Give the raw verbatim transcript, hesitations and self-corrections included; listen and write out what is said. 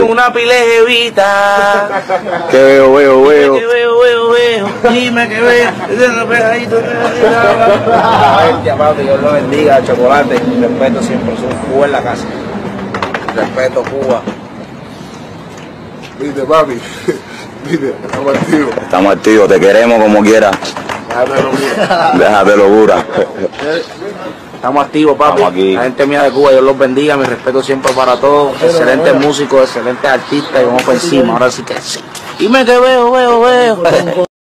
una pile jevita. Que veo, veo, veo. Dime que veo, veo, veo. Dime que veo. Ese pegadito. Papi, Dios lo bendiga, chocolate. Respeto siempre, soy Cuba en la casa. Respeto, Cuba. Viste, papi. Viste, estamos activos. Estamos activos, te queremos como quieras. Déjatelo, mira. Déjatelo, cura. Estamos activos, papi. Estamos aquí. La gente mía de Cuba, Dios los bendiga. Mi respeto siempre para todos. Excelentes músicos, excelentes artistas. Y vamos por encima. Ahora sí que sí. Dime que veo, veo, veo.